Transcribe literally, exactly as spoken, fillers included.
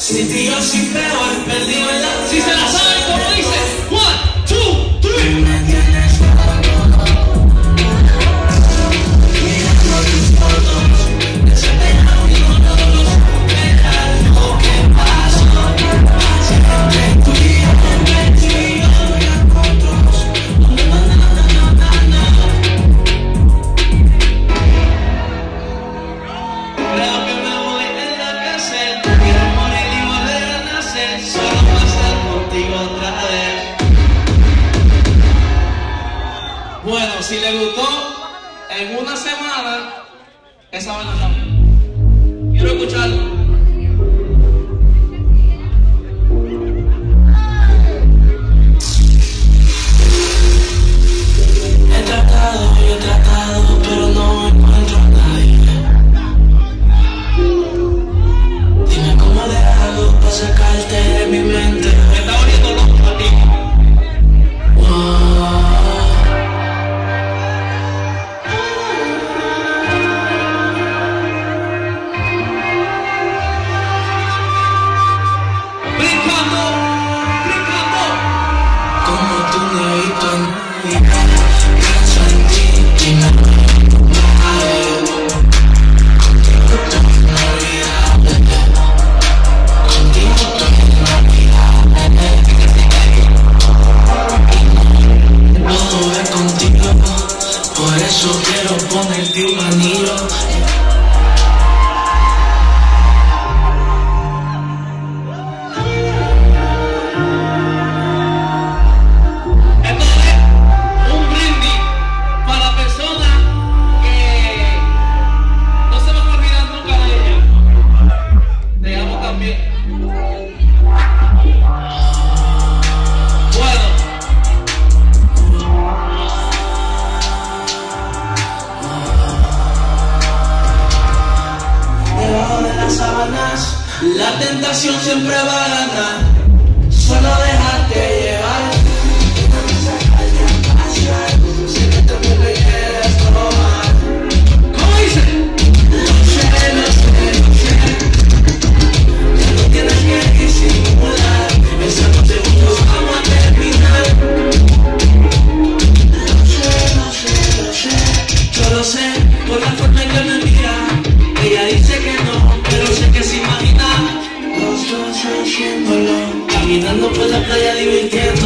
Sin ti yo soy peor, perdido en la... Si se la saben como dice, one, two, three. Me tienes loco, mirando tus fotos, desesperado y con todos los superar lo que pasó. Siempre tú y yo, siempre tú y yo, no hay otros. No, no, no, no, no, no. Creo que me voy en la casa, quiero morir y volver a nacer, solo pasar contigo otra vez. Bueno, si le gustó en una semana, esa vaina está. Quiero escucharlo. He tratado y he tratado, pero no encuentro a nadie. Dime cómo le hago para sacarte de mi mente. Me está volviendo loco a ti. Brincando, brincando. Como tú necesito en mi vida, pienso en ti y me contigo estoy inolvidable. Contigo estoy inolvidable. Todo es contigo, por eso quiero ponerte un anillo. La tentación siempre va a ganar, solo déjate llevar. Déjame sacarte a pasear, sé que también me quieres tomar. ¿Cómo dice? Lo sé, lo sé, lo sé. Ya no tienes que disimular, en cinco segundos vamos a terminar. Lo sé, lo sé, lo sé. Yo lo sé, por la forma en que me mira. Ella dice que no, pero sé que se imagina. Los dos haciéndolo, caminando por la playa divirtiendo.